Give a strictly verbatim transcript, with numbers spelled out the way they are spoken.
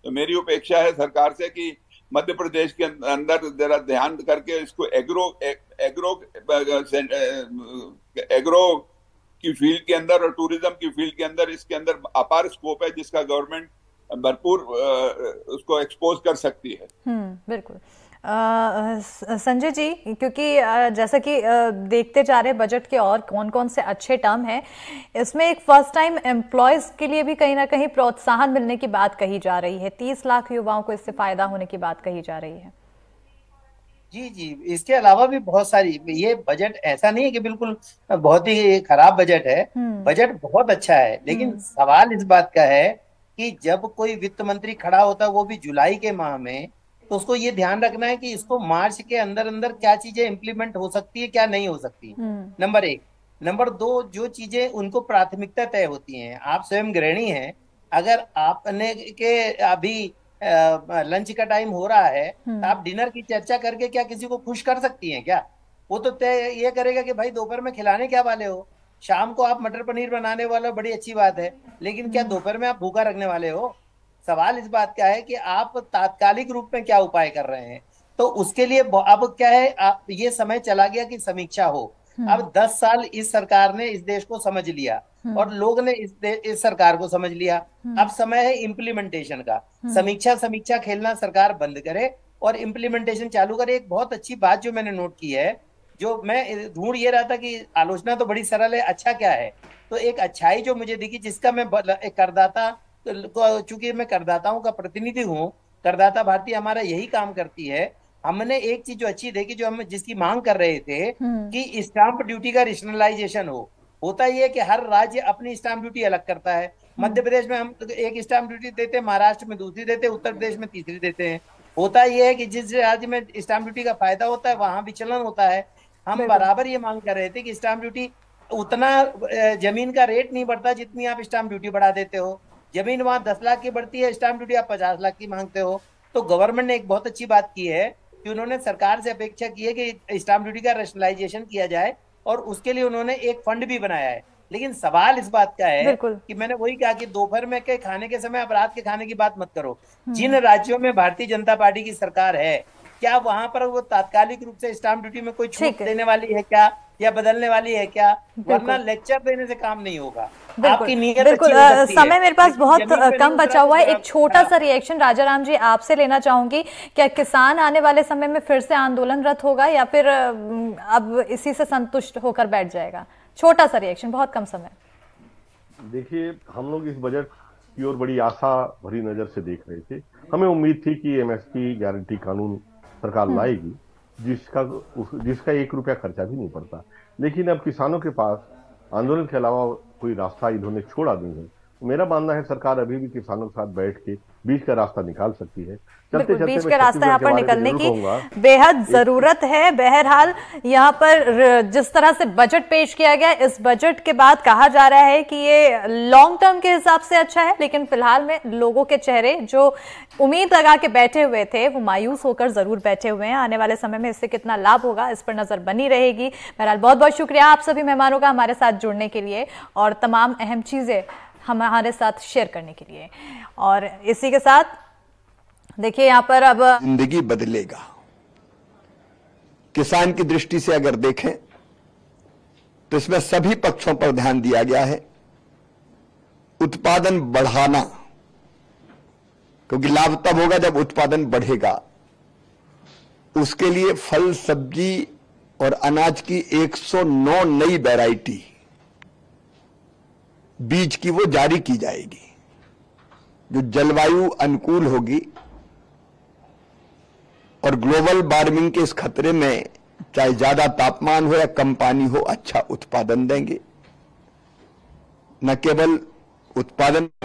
तो मेरी अपेक्षा है सरकार से कि मध्य प्रदेश के अंदर जरा ध्यान करके इसको एग्रो एग्रो एग्रो की फील्ड के अंदर और टूरिज्म की फील्ड के अंदर इसके अंदर अपार स्कोप है, जिसका गवर्नमेंट भरपूर उसको एक्सपोज कर सकती है। हम्म, बिल्कुल। आ, संजय जी, क्योंकि आ, जैसा कि आ, देखते जा रहे बजट के और कौन कौन से अच्छे टर्म हैं, इसमें एक फर्स्ट टाइम एम्प्लॉयज के लिए भी कहीं ना कहीं प्रोत्साहन मिलने की बात कही जा रही है। तीस लाख युवाओं को इससे फायदा होने की बात कही जा रही है। जी जी, इसके अलावा भी बहुत सारी, ये बजट ऐसा नहीं है कि बिल्कुल बहुत ही खराब बजट है। बजट बहुत अच्छा है, लेकिन सवाल इस बात का है कि जब कोई वित्त मंत्री खड़ा होता है वो भी जुलाई के माह में, तो उसको ये ध्यान रखना है कि इसको मार्च के अंदर अंदर क्या चीजें इंप्लीमेंट हो सकती है, क्या नहीं हो सकती, नंबर एक। नंबर दो, जो चीजें उनको प्राथमिकता तय होती हैं, आप स्वयं गृहिणी हैं, अगर आपने के अभी लंच का टाइम हो रहा है तो आप डिनर की चर्चा करके क्या किसी को खुश कर सकती हैं क्या? वो तो तय ये करेगा कि भाई दोपहर में खिलाने क्या वाले हो, शाम को आप मटर पनीर बनाने वाले हो, बड़ी अच्छी बात है, लेकिन क्या दोपहर में आप भूखा रखने वाले हो? सवाल इस बात का है कि आप तात्कालिक रूप में क्या उपाय कर रहे हैं। तो उसके लिए अब क्या है, आप ये समय चला गया कि समीक्षा हो। अब दस साल इस सरकार ने इस देश को समझ लिया और लोग ने इस इस सरकार को समझ लिया। अब समय है इम्प्लीमेंटेशन का। समीक्षा समीक्षा खेलना सरकार बंद करे और इम्प्लीमेंटेशन चालू करे। एक बहुत अच्छी बात जो मैंने नोट की है, जो मैं ढूंढ ये रहा था कि आलोचना तो बड़ी सरल है, अच्छा क्या है, तो एक अच्छाई जो मुझे दिखी, जिसका मैं एक करदाता, चूंकि मैं करदाताओं का प्रतिनिधि हूँ, करदाता भारती हमारा यही काम करती है। हमने एक चीज जो अच्छी देखी, जो हम जिसकी मांग कर रहे थे कि स्टाम्प ड्यूटी का रेशनलाइजेशन हो। होता ही है कि हर राज्य अपनी स्टाम्प ड्यूटी अलग करता है। मध्य प्रदेश में हम एक स्टाम्प ड्यूटी देते हैं, महाराष्ट्र में दूसरी देते हैं, उत्तर प्रदेश में तीसरी देते हैं। होता यह है कि जिस राज्य में स्टाम्प ड्यूटी का फायदा होता है वहां विचलन होता है। हम बराबर ये मांग कर रहे थे कि स्टाम्प ड्यूटी, उतना जमीन का रेट नहीं बढ़ता जितनी आप स्टाम्प ड्यूटी बढ़ा देते हो। जमीन वहां दस लाख की बढ़ती है, स्टाम्प ड्यूटी आप पचास लाख की मांगते हो। तो गवर्नमेंट ने एक बहुत अच्छी बात की है कि उन्होंने सरकार से अपेक्षा की है कि स्टाम्प ड्यूटी का रैशनलाइजेशन किया जाए, और उसके लिए उन्होंने एक फंड भी बनाया है। लेकिन सवाल इस बात का है कि मैंने वही कहा कि दोपहर में के खाने के समय आप रात के खाने की बात मत करो। जिन राज्यों में भारतीय जनता पार्टी की सरकार है, क्या वहां पर वो तात्कालिक रूप से स्टाम्प ड्यूटी में कोई छूट देने वाली है क्या, या बदलने वाली है क्या? वरना लेक्चर देने से काम नहीं होगा। आपकी नीयत बिल्कुल। समय मेरे पास बहुत कम बचा हुआ है, एक छोटा सा रिएक्शन राजाराम जी आपसे लेना चाहूंगी। क्या किसान आने वाले समय में फिर से आंदोलनरत होगा, या फिर अब इसी से संतुष्ट होकर बैठ जाएगा? छोटा सा रिएक्शन, बहुत कम समय। देखिए, हम लोग इस बजट की ओर बड़ी आशा भरी नजर से देख रहे थे। हमें उम्मीद थी कि एमएसपी गारंटी कानून सरकार लाएगी, जिसका जिसका एक रुपया खर्चा भी नहीं पड़ता। लेकिन अब किसानों के पास आंदोलन के अलावा कोई रास्ता इन्होंने छोड़ा नहीं है। मेरा मानना है सरकार अभी भी किसानों के साथ बैठ के बीच का रास्ता निकाल सकती है। चलते चलते बीच का रास्ता यहाँ पर निकलने की बेहद जरूरत है। बहरहाल यहाँ पर जिस तरह से बजट पेश किया गया, इस बजट के बाद कहा जा रहा है कि ये लॉन्ग टर्म के हिसाब से अच्छा है, लेकिन फिलहाल में लोगों के चेहरे जो उम्मीद लगा के बैठे हुए थे वो मायूस होकर जरूर बैठे हुए हैं। आने वाले समय में इससे कितना लाभ होगा, इस पर नजर बनी रहेगी। बहरहाल बहुत बहुत शुक्रिया आप सभी मेहमानों का हमारे साथ जुड़ने के लिए और तमाम अहम चीजें हमारे साथ शेयर करने के लिए। और इसी के साथ देखिए यहाँ पर अब जिंदगी बदलेगा। किसान की दृष्टि से अगर देखें तो इसमें सभी पक्षों पर ध्यान दिया गया है। उत्पादन बढ़ाना, क्योंकि लाभ तब होगा जब उत्पादन बढ़ेगा। उसके लिए फल, सब्जी और अनाज की एक सौ नौ नई वैरायटी बीज की वो जारी की जाएगी, जो जलवायु अनुकूल होगी और ग्लोबल वार्मिंग के इस खतरे में चाहे ज्यादा तापमान हो या कम पानी हो, अच्छा उत्पादन देंगे। न केवल उत्पादन